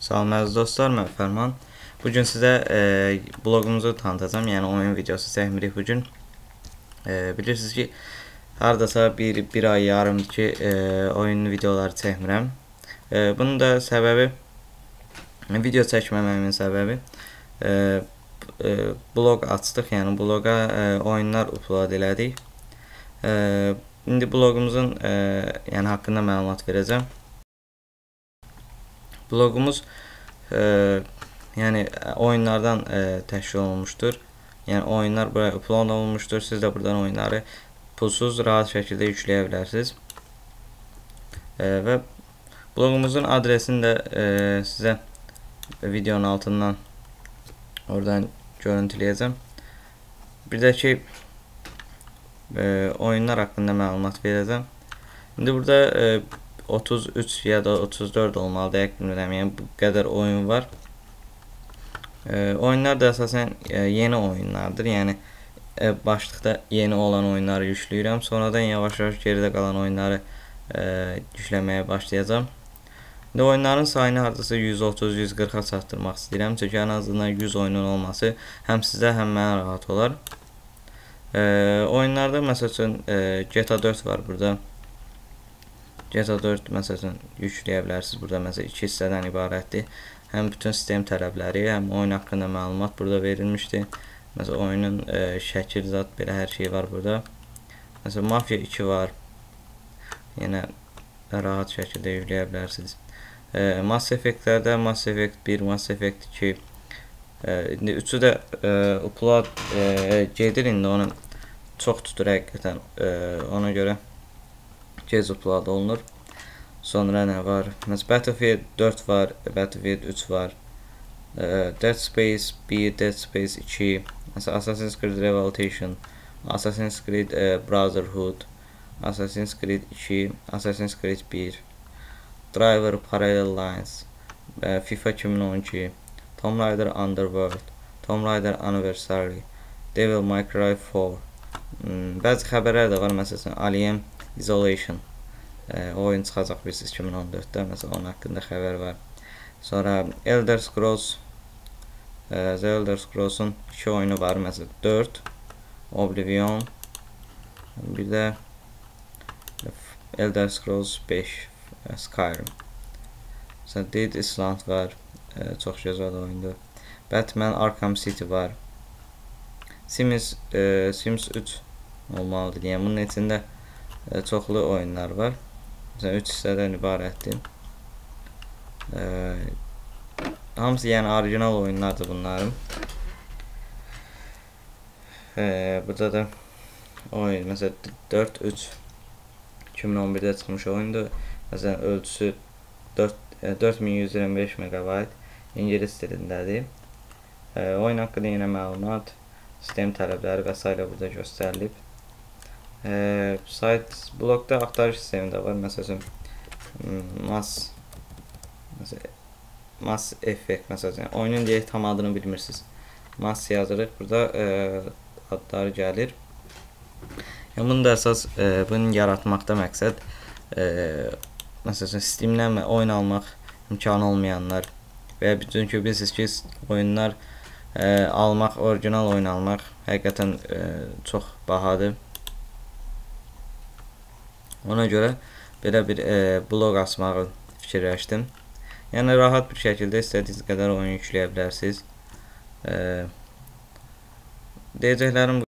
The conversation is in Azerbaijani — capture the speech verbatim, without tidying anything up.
Salam əziz dostlar, mən Fərman. Bugün sizə e, bloqumuzu tanıtacağım, yəni oyun videosu çəkmirik bugün. E, bilirsiniz ki, hardasa bir, bir ay yarımdır ki, e, oyun videoları çəkmirəm. E, bunun da səbəbi, video çəkməməmin səbəbi, e, e, bloq açdıq, yəni bloqa e, oyunlar upload elədik. E, indi bloqumuzun e, yəni haqqında məlumat verəcəm. Bloqumuz e, yəni oyunlardan e, təşkil olunmuşdur. Yəni oyunlar buraya upload olunmuşdur. Siz də buradan oyunları pulsuz rahat şəkildə yükləyə bilərsiniz. E, və bloqumuzun adresini də e, sizə videonun altından oradan görüntüləyəcəm. Bir də ki e, oyunlar haqqında məlumat verəcəm. İndi burada e, otuz üç ya da otuz dörd olmalı, dəqiq bilmirəm, yəni bu qədər oyun var. E, oyunlar da əsasən e, yeni oyunlardır, yəni e, başlıqda yeni olan oyunları yükləyirəm, sonradan yavaş-yavaş geridə qalan oyunları e, yükləməyə başlayacağam. İndi oyunların sayını hardasa yüz otuz yüz qırxa çatdırmaq istəyirəm, çünki ən azından yüz oyunun olması həm sizə, həm mənə rahat olar. E, oyunlarda məsəl üçün e, G T A dörd var burada. G T A dörd məsələn yükləyə bilərsiniz. Burada məsələn iki hissədən ibarətdir. Həm bütün sistem tələbləri, həm oyun haqqında məlumat burada verilmişdir. Məsələn oyunun e, şəkil, zat, belə hər şey var burada. Məsələn Mafia iki var. Yenə rahat şəkildə yükləyə bilərsiniz. E, Mass Effect-lərdə Mass Effect bir, Mass Effect iki. E, indi üçü də e, upload e, gedir, indi onu çox tutur həqiqətən. E, ona görə gec upload olunur. Sonra nə var? Məsələn Battlefield dörd var, Battlefield üç var. E, Dead Space bir, Dead Space iki, məsələn Assassin's Creed Revelation, Assassin's Creed e, Brotherhood, Assassin's Creed iki, Assassin's Creed bir, Driver Parallel Lines, e, FIFA iki min on iki, Tomb Raider Underworld, Tomb Raider Anniversary, Devil May Cry four. Hmm, bəzi xəbərlər də var, məsələn Alien Isolation e, oyun çıxacaq bilirsiniz iki min on dörddə, məsələn onun haqqında xəbər var. Sonra Elder Scrolls e, The Elder Scrolls'un iki oyunu var, məsələn dörd, Oblivion, bir də Elder Scrolls beş, e, Skyrim. Məsələn Dead Island var, e, çox gözəl oyundur. Batman Arkham City var. Sims, e, Sims üç olmalıdır, yəni bunun içində e, çoxlu oyunlar var. Məsələn üç hissədən ibarətdir. E, hamısı yəni orijinal oyunlardır bunların. E, burada da oyun, məsələn dörd üç iki min on birdə çıxmış oyundur. Məsələn ölçüsü dörd min yüz iyirmi beş megabayt, ingilis dilindədir. E, oyun haqqında yenə məlumat, sistem tələbləri və s. burada göstərilib. E, sayt blokda axtarış sistemi də var. Məsələn Mass məsələn Mass Effect, məsələn oyunun deyək tam adını bilmirsiniz. Mass yazırıq, burada e, adları gəlir. Yəni bunu da əsas e, bunu yaratmaqda məqsəd e, məsələn Steam-dən oyun almaq imkanı olmayanlar və ya çünki bilirsiniz ki, oyunlar e, almaq, orijinal oyun almaq həqiqətən e, çox bahadır. Ona görə belə bir e, blog açmağı fikirləşdim. Yəni rahat bir şəkildə istədiyiniz qədər oyun yükləyə bilərsiniz. E, deyəcəklərim bu.